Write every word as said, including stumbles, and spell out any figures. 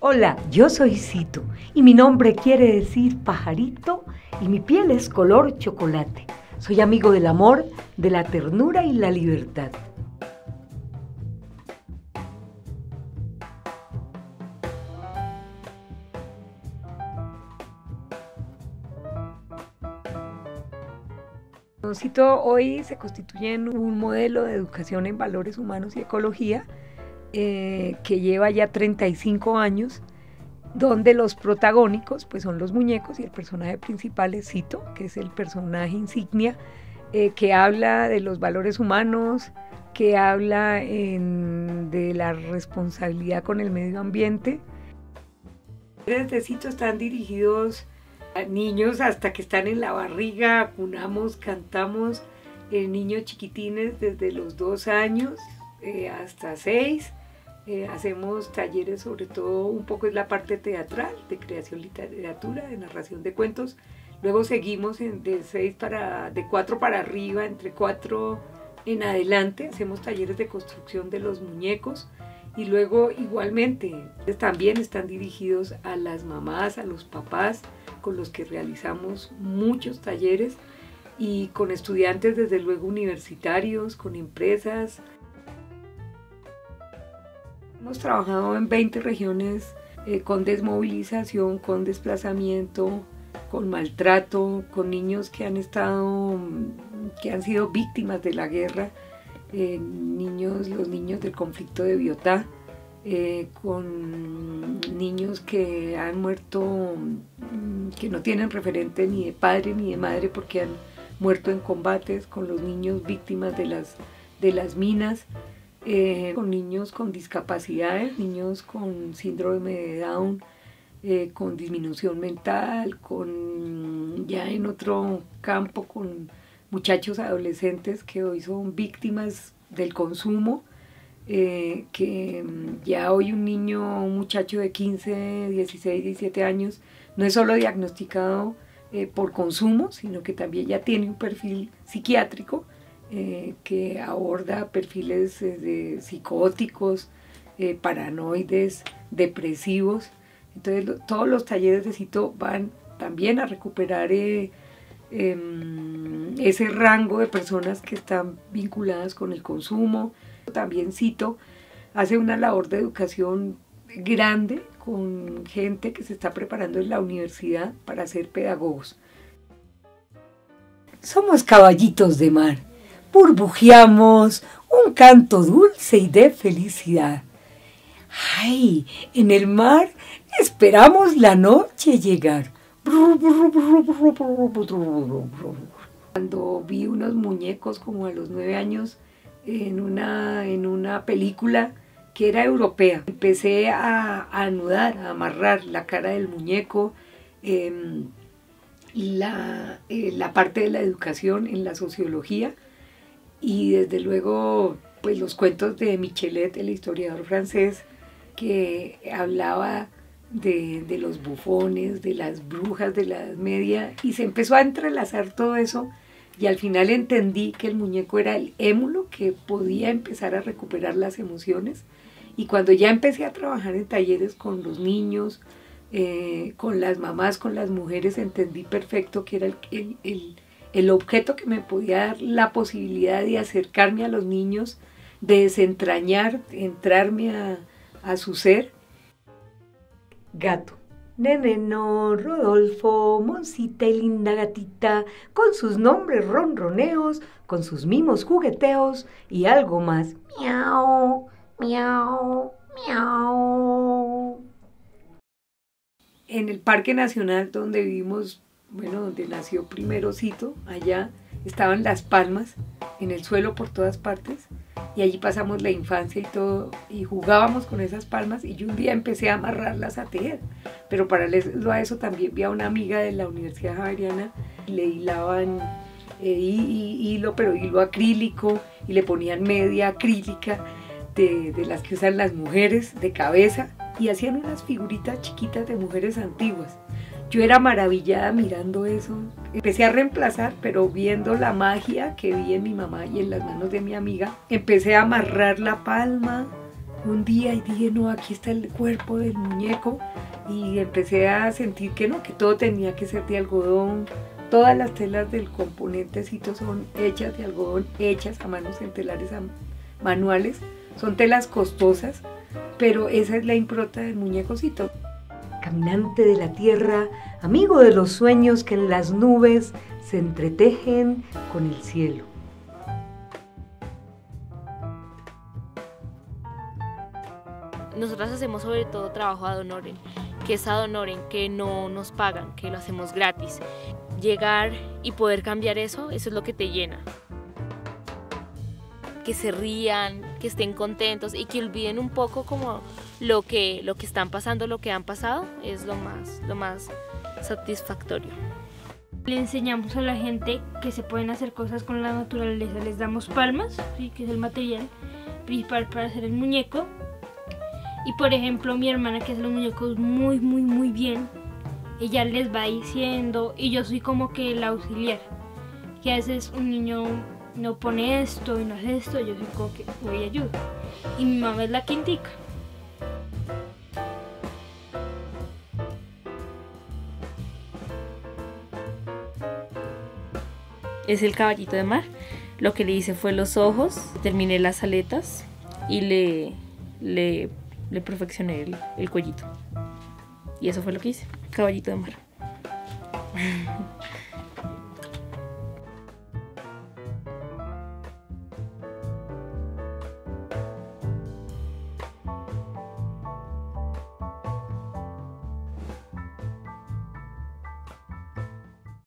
Hola, yo soy Cito y mi nombre quiere decir pajarito y mi piel es color chocolate. Soy amigo del amor, de la ternura y la libertad. Cito hoy se constituye en un modelo de educación en valores humanos y ecología eh, que lleva ya treinta y cinco años, donde los protagónicos pues son los muñecos y el personaje principal es Cito, que es el personaje insignia eh, que habla de los valores humanos, que habla en, de la responsabilidad con el medio ambiente. Desde Cito están dirigidos a niños hasta que están en la barriga, acunamos, cantamos, eh, niños chiquitines desde los dos años eh, hasta seis. Eh, hacemos talleres, sobre todo un poco es la parte teatral, de creación literatura, de narración de cuentos. Luego seguimos en, de seis para, de cuatro para arriba, entre cuatro en adelante, hacemos talleres de construcción de los muñecos. Y luego igualmente también están dirigidos a las mamás, a los papás, con los que realizamos muchos talleres, y con estudiantes desde luego universitarios, con empresas. Hemos trabajado en veinte regiones eh, con desmovilización, con desplazamiento, con maltrato, con niños que han estado, que han sido víctimas de la guerra, eh, niños, los niños del conflicto de Biotá, eh, con niños que han muerto, que no tienen referente ni de padre ni de madre porque han muerto en combates, con los niños víctimas de las, de las minas. Eh, con niños con discapacidades, niños con síndrome de Down, eh, con disminución mental, con ya en otro campo con muchachos adolescentes que hoy son víctimas del consumo, eh, que ya hoy un niño, un muchacho de quince, dieciséis, diecisiete años no es solo diagnosticado eh, por consumo, sino que también ya tiene un perfil psiquiátrico, Eh, que aborda perfiles eh, de psicóticos, eh, paranoides, depresivos. Entonces lo, todos los talleres de Cito van también a recuperar eh, eh, ese rango de personas que están vinculadas con el consumo. También Cito hace una labor de educación grande con gente que se está preparando en la universidad para ser pedagogos. Somos caballitos de mar. Burbujeamos un canto dulce y de felicidad. ¡Ay! En el mar esperamos la noche llegar. Cuando vi unos muñecos como a los nueve años en una, en una película que era europea, empecé a, a anudar, a amarrar la cara del muñeco, eh, la, eh, la parte de la educación en la sociología. Y desde luego, pues los cuentos de Michelet, el historiador francés, que hablaba de, de los bufones, de las brujas de la Edad Media, y se empezó a entrelazar todo eso, y al final entendí que el muñeco era el émulo que podía empezar a recuperar las emociones. Y cuando ya empecé a trabajar en talleres con los niños, eh, con las mamás, con las mujeres, entendí perfecto que era el, el, el el objeto que me podía dar la posibilidad de acercarme a los niños, de desentrañar, de entrarme a, a su ser. Gato. Neneno, Rodolfo, Moncita y linda gatita, con sus nombres ronroneos, con sus mimos jugueteos y algo más. Miau, miau, miau. En el Parque Nacional donde vivimos, bueno, donde nació primero Cito, allá estaban las palmas en el suelo por todas partes, y allí pasamos la infancia y todo, y jugábamos con esas palmas, y yo un día empecé a amarrarlas a tejer, pero paralelo a eso también vi a una amiga de la Universidad Javeriana, y le hilaban eh, hilo, pero hilo acrílico, y le ponían media acrílica de, de las que usan las mujeres, de cabeza, y hacían unas figuritas chiquitas de mujeres antiguas. Yo era maravillada mirando eso. Empecé a reemplazar, pero viendo la magia que vi en mi mamá y en las manos de mi amiga, empecé a amarrar la palma un día y dije, no, aquí está el cuerpo del muñeco, y empecé a sentir que no, que todo tenía que ser de algodón. Todas las telas del componentecito son hechas de algodón, hechas a manos en telares manuales. Son telas costosas, pero esa es la impronta del muñecocito. Caminante de la tierra, amigo de los sueños que en las nubes se entretejen con el cielo. Nosotras hacemos sobre todo trabajo ad honorem, que es ad honorem, que no nos pagan, que lo hacemos gratis. Llegar y poder cambiar eso, eso es lo que te llena. Que se rían, que estén contentos y que olviden un poco como lo que, lo que están pasando, lo que han pasado, es lo más, lo más satisfactorio. Le enseñamos a la gente que se pueden hacer cosas con la naturaleza. Les damos palmas, ¿sí? Que es el material principal para hacer el muñeco. Y por ejemplo, mi hermana, que hace los muñecos muy, muy, muy bien, ella les va diciendo, y yo soy como que el auxiliar, que a veces un niño no pone esto y no hace esto, yo soy como que voy y ayudo. Y mi mamá es la que indica. Es el caballito de mar. Lo que le hice fue los ojos, terminé las aletas y le, le, le perfeccioné el, el cuellito. Y eso fue lo que hice, caballito de mar.